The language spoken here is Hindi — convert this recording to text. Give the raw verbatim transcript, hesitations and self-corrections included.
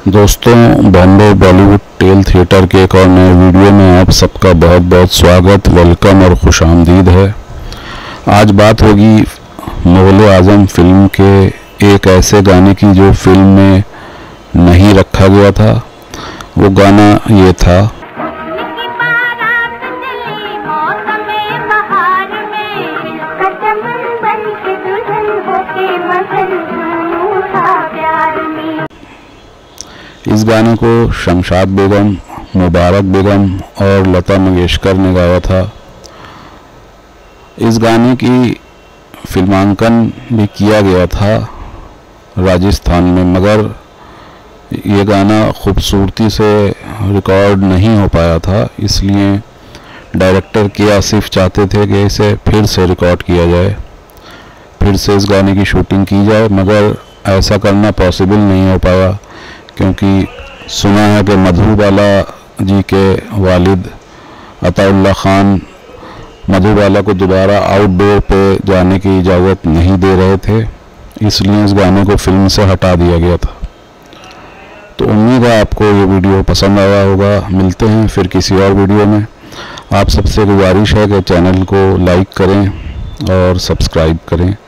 दोस्तों, बॉम्बे बॉलीवुड टेल थिएटर के एक और नए वीडियो में आप सबका बहुत बहुत स्वागत, वेलकम और खुशामदीद है। आज बात होगी मुग़ल-ए-आज़म फिल्म के एक ऐसे गाने की जो फिल्म में नहीं रखा गया था। वो गाना ये था। इस गाने को शमशाद बेगम, मुबारक बेगम और लता मंगेशकर ने गाया था। इस गाने की फिल्मांकन भी किया गया था राजस्थान में, मगर ये गाना खूबसूरती से रिकॉर्ड नहीं हो पाया था। इसलिए डायरेक्टर के आसिफ चाहते थे कि इसे फिर से रिकॉर्ड किया जाए, फिर से इस गाने की शूटिंग की जाए, मगर ऐसा करना पॉसिबल नहीं हो पाया क्योंकि सुना है कि मधुबाला जी के वालिद अताउल्लाह खान मधुबाला को दोबारा आउटडोर पे जाने की इजाज़त नहीं दे रहे थे, इसलिए इस गाने को फिल्म से हटा दिया गया था। तो उम्मीद है आपको ये वीडियो पसंद आया होगा। मिलते हैं फिर किसी और वीडियो में। आप सबसे गुजारिश है कि चैनल को लाइक करें और सब्सक्राइब करें।